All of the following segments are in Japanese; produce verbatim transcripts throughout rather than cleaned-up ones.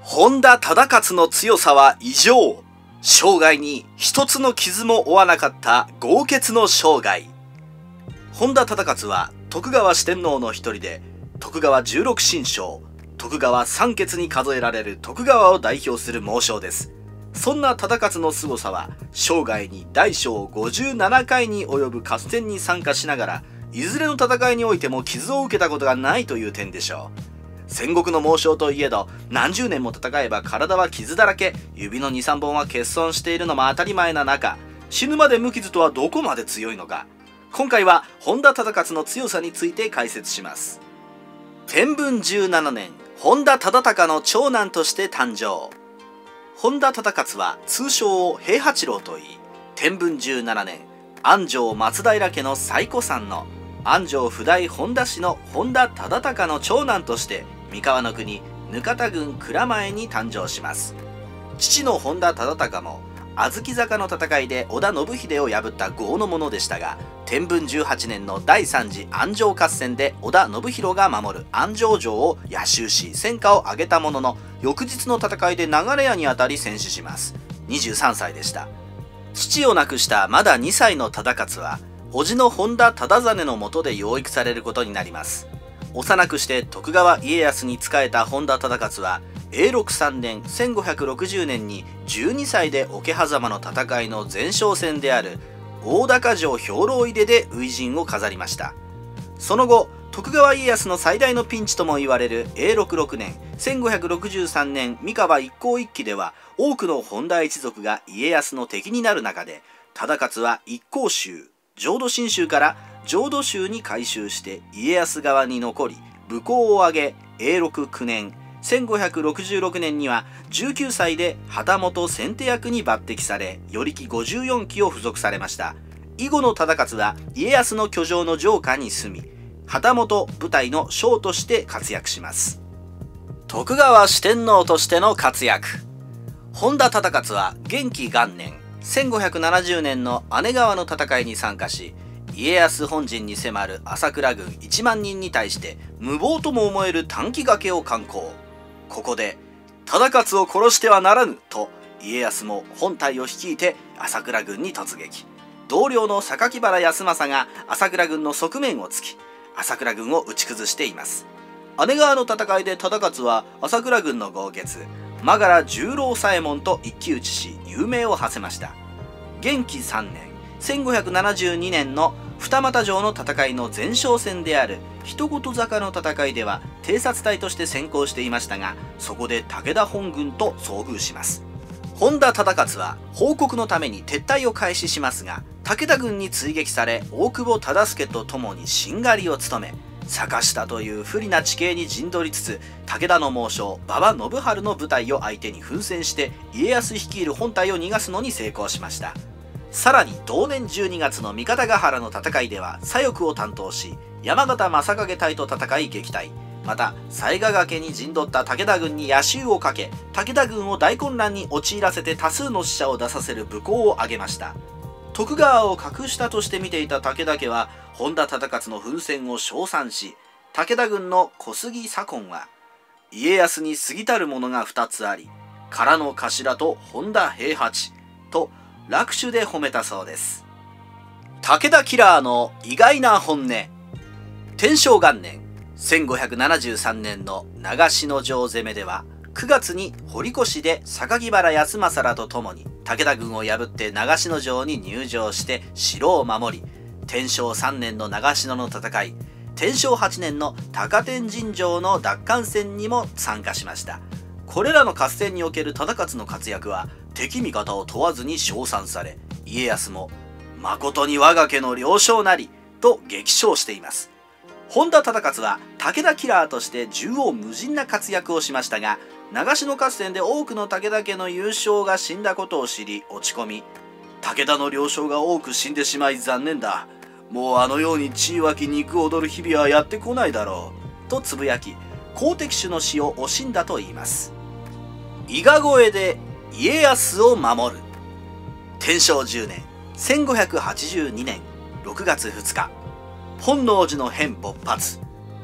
本田忠勝の強さは異常。生涯に一つの傷も負わなかった豪傑の生涯。本田忠勝は徳川四天王の一人で、徳川十六神将、徳川三傑に数えられる徳川を代表する猛将です。そんな忠勝の凄さは、生涯に大小ごじゅうななかいに及ぶ合戦に参加しながら、いずれの戦いにおいても傷を受けたことがないという点でしょう。戦国の猛将といえど、何十年も戦えば体は傷だらけ、指のにさんぼんは欠損しているのも当たり前な中、死ぬまで無傷とはどこまで強いのか。今回は本田忠勝の強さについて解説します。天文じゅうななねん、本田忠敬の長男として誕生。本田忠勝は通称を平八郎といい、天文じゅうななねん、安城松平家の最古参の安城譜代本田氏の本田忠敬の長男として三河の国額田郡蔵前に誕生します。父の本田忠敬も小豆坂の戦いで織田信秀を破った豪の者でしたが、天文じゅうはちねんのだいさん次安城合戦で織田信弘が守る安城城を夜襲し戦果を挙げたものの、翌日の戦いで流屋に当たり戦死します。にじゅうさんさいでした。父を亡くしたまだにさいの忠勝は叔父の本田忠真の下で養育されることになります。幼くして徳川家康に仕えた本田忠勝は永禄さんねんせんごひゃくろくじゅうねんにじゅうにさいで桶狭間の戦いの前哨戦である大高城兵糧入れで初陣を飾りました。その後徳川家康の最大のピンチとも言われる永禄ろくねんせんごひゃくろくじゅうさんねん三河一向一揆では、多くの本田一族が家康の敵になる中で、忠勝は一向宗浄土真宗から浄土宗に改宗して家康側に残り、武功を挙げ永禄くねんせんごひゃくろくじゅうろくねんにはじゅうきゅうさいで旗本先手役に抜擢され、与力ごじゅうよんきを付属されました。以後の忠勝は家康の居城の城下に住み、旗本部隊の将として活躍します。徳川四天王としての活躍。本田忠勝は元亀元年せんごひゃくななじゅうねんの姉川の戦いに参加し、家康本陣に迫る朝倉軍いちまんにんに対して無謀とも思える短期掛けを敢行。ここで忠勝を殺してはならぬと家康も本隊を率いて朝倉軍に突撃。同僚の榊原康政が朝倉軍の側面を突き、朝倉軍を打ち崩しています。姉川の戦いで忠勝は朝倉軍の豪傑真柄十郎左衛門と一騎打ちし有名を馳せました。元亀さんねんせんごひゃくななじゅうにねんの二俣城の戦いの前哨戦である一言坂の戦いでは偵察隊として先行していましたが、そこで武田本軍と遭遇します。本田忠勝は報告のために撤退を開始しますが、武田軍に追撃され大久保忠相と共にしんがりを務め、坂下という不利な地形に陣取りつつ、武田の猛将馬場信春の部隊を相手に奮戦して家康率いる本隊を逃がすのに成功しました。さらに同年じゅうにがつの三方ヶ原の戦いでは左翼を担当し、山形正景隊と戦い撃退。また犀ヶ崖に陣取った武田軍に夜襲をかけ、武田軍を大混乱に陥らせて多数の死者を出させる武功を挙げました。徳川を格下として見ていた武田家は本田忠勝の奮戦を称賛し、武田軍の小杉左近は家康に過ぎたるものがふたつあり、唐の頭と本田平八と落首で褒めたそうです。武田キラーの意外な本音。天正元年せんごひゃくななじゅうさんねんの長篠城攻めでは、くがつに堀越で榊原康政らと共に武田軍を破って長篠城に入城して城を守り、天正さんねんの長篠の戦い、天正はちねんの高天神城の奪還戦にも参加しました。これらの合戦における忠勝の活躍は敵味方を問わずに称賛され、家康も「誠に我が家の領将なり」と激賞しています。本田忠勝は武田キラーとして縦横無尽な活躍をしましたが、長篠合戦で多くの武田家の優勝が死んだことを知り落ち込み、武田の領将が多く死んでしまい残念だ、もうあのように血湧き肉踊る日々はやってこないだろうとつぶやき、好敵手の死を惜しんだといいます。伊賀越えで家康を守る。天正じゅうねんせんごひゃくはちじゅうにねんろくがつふつか、本能寺の変勃発。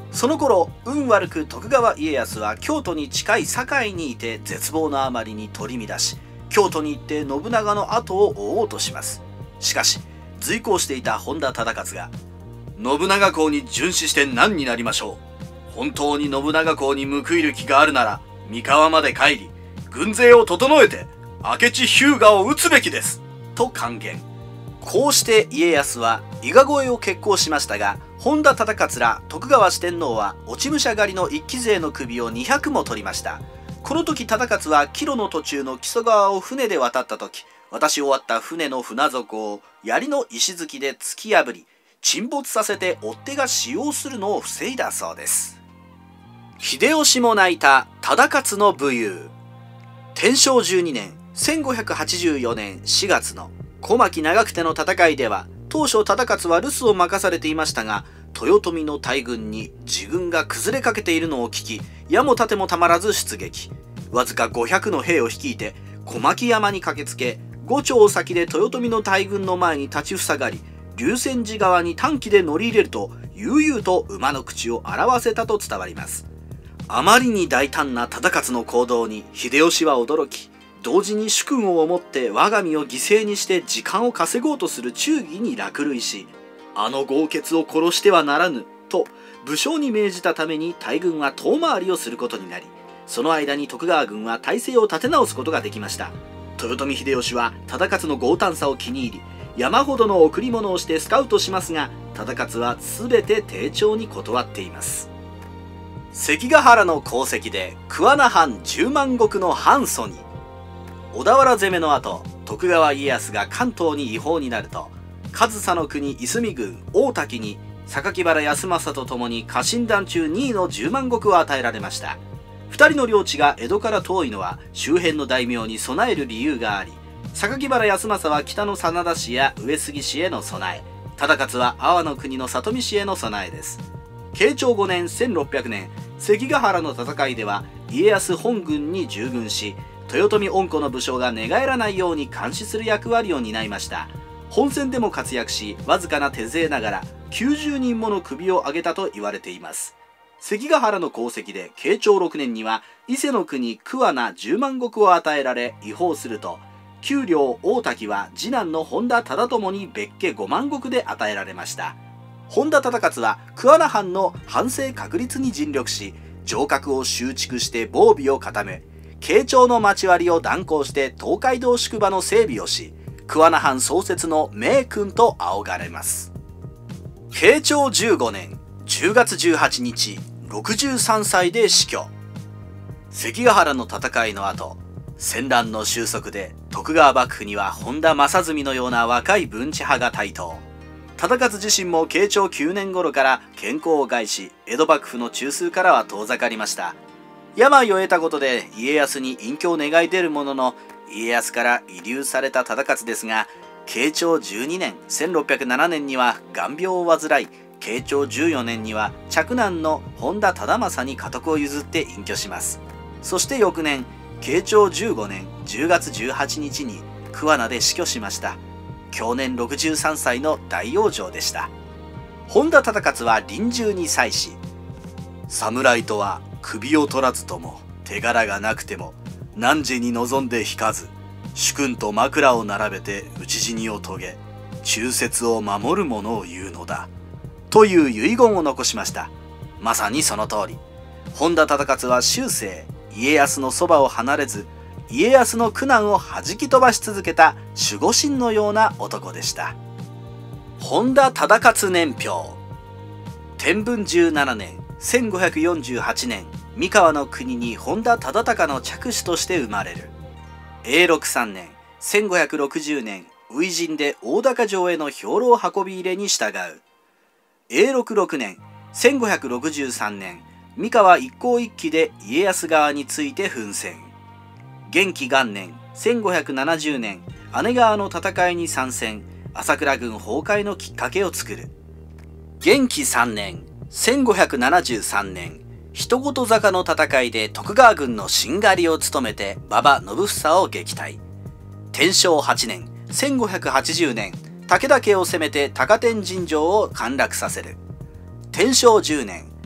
その頃運悪く徳川家康は京都に近い堺にいて絶望のあまりに取り乱し、京都に行って信長の後を追おうとします。しかし随行していた本田忠勝が「信長公に殉死して何になりましょう。本当に信長公に報いる気があるなら三河まで帰り軍勢を整えて明智日向を討つべきです」と還元。こうして家康は伊賀越えを決行しましたが、本田忠勝ら徳川四天王は落ち武者狩りの一騎勢の首をにひゃくも取りました。この時忠勝は帰路の途中の木曽川を船で渡った時、渡し終わった船の船底を槍の石突きで突き破り沈没させて追っ手が使用するのを防いだそうです。秀吉も泣いた忠勝の武勇。天正じゅうにねんせんごひゃくはちじゅうよねんしがつの小牧長久手の戦いでは、当初忠勝は留守を任されていましたが、豊臣の大軍に自軍が崩れかけているのを聞き、矢も盾もたまらず出撃。わずかごひゃくの兵を率いて小牧山に駆けつけ、ご丁先で豊臣の大軍の前に立ちふさがり、龍泉寺側に短期で乗り入れると悠々と馬の口を洗わせたと伝わります。あまりに大胆な忠勝の行動に秀吉は驚き、同時に主君を思って我が身を犠牲にして時間を稼ごうとする忠義に落類し、あの豪傑を殺してはならぬと武将に命じたために大軍は遠回りをすることになり、その間に徳川軍は態勢を立て直すことができました。豊臣秀吉は忠勝の強胆さを気に入り、山ほどの贈り物をしてスカウトしますが、忠勝は全て丁重に断っています。関ヶ原の功績で桑名藩じゅうまん石の藩祖に。小田原攻めの後、徳川家康が関東に違法になると、上総の国いすみ郡大滝に榊原康政と共に家臣団中にいのじゅうまん石を与えられました。ふたりの領地が江戸から遠いのは周辺の大名に備える理由があり、榊原康政は北の真田氏や上杉氏への備え、忠勝は阿波の国の里見氏への備えです。慶長ごねんせんろっぴゃくねん、関ヶ原の戦いでは家康本軍に従軍し、豊臣恩子の武将が寝返らないように監視する役割を担いました。本戦でも活躍し、わずかな手勢ながらきゅうじゅうにんもの首を挙げたと言われています。関ヶ原の功績で慶長ろくねんには伊勢の国桑名じゅうまん石を与えられ違法すると、丘陵大滝は次男の本田忠友に別家ごまん石で与えられました。本田忠勝は桑名藩の藩政確立に尽力し、城郭を修築して防備を固め、慶長の町割りを断行して東海道宿場の整備をし、桑名藩創設の名君と仰がれます。慶長じゅうごねんじゅうがつじゅうはちにち、ろくじゅうさんさいで死去。関ヶ原の戦いの後、戦乱の収束で徳川幕府には本田正純のような若い文治派が台頭。忠勝自身も慶長きゅうねん頃から健康を害し、江戸幕府の中枢からは遠ざかりました。病を得たことで家康に隠居を願い出るものの、家康から慰留された忠勝ですが、慶長じゅうにねんせんろっぴゃくななねんには眼病を患い、慶長じゅうよねんには嫡男の本田忠政に家督を譲って隠居します。そして翌年、慶長じゅうごねんじゅうがつじゅうはちにちに桑名で死去しました。享年ろくじゅうさんさいの大往生でした。本田忠勝は臨終に際し、侍とは首を取らずとも手柄がなくても汝に望んで引かず、主君と枕を並べて討ち死にを遂げ、忠節を守る者を言うのだという遺言を残しました。まさにその通り、本田忠勝は終生家康のそばを離れず、家康の苦難を弾き飛ばし続けた守護神のような男でした。本田忠勝年表。天文じゅうななねんせんごひゃくよんじゅうはちねん、三河の国に本田忠敬の嫡子として生まれる。永禄さんねんせんごひゃくろくじゅうねん、初陣で大高城への兵糧運び入れに従う。永禄ろくねんせんごひゃくろくじゅうさんねん、三河一向一揆で家康側について奮戦。元亀元年せんごひゃくななじゅうねん、姉川の戦いに参戦、朝倉軍崩壊のきっかけを作る。元亀さんねんせんごひゃくななじゅうさんねん、人事坂の戦いで徳川軍のしんがりを務めて馬場信房を撃退。天正はちねんせんごひゃくはちじゅうねん、武田家を攻めて高天神城を陥落させる。天正じゅうねん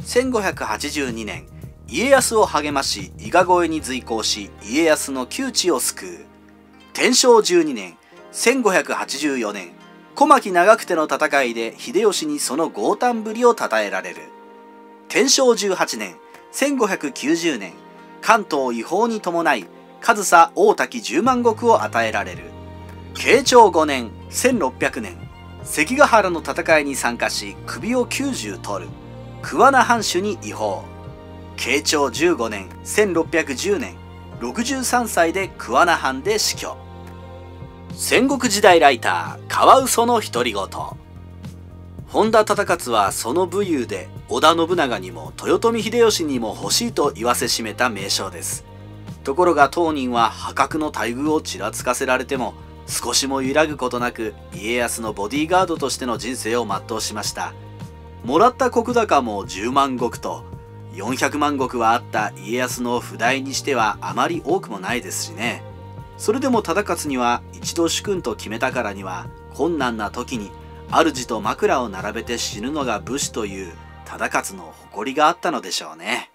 せんごひゃくはちじゅうにねん、家康を励まし伊賀越えに随行し家康の窮地を救う。天正じゅうにねん、せんごひゃくはちじゅうよねん、小牧長久手の戦いで秀吉にその豪胆ぶりを称えられる。天正じゅうはちねん、せんごひゃくきゅうじゅうねん、関東違法に伴い上総大滝じゅうまん石を与えられる。慶長ごねん、せんろっぴゃくねん、関ヶ原の戦いに参加し首をきゅうじゅう取る。桑名藩主に違法。慶長じゅうごねん、せんろっぴゃくじゅうねん、ろくじゅうさんさいで桑名藩で死去。戦国時代ライターカワウソの独り言。本田忠勝はその武勇で織田信長にも豊臣秀吉にも欲しいと言わせしめた名将です。ところが当人は破格の待遇をちらつかせられても少しも揺らぐことなく家康のボディーガードとしての人生を全うしました。もらった石高もじゅうまん石とよんひゃくまん石はあった家康の譜代にしてはあまり多くもないですしね。それでも忠勝には一度主君と決めたからには困難な時に主と枕を並べて死ぬのが武士という忠勝の誇りがあったのでしょうね。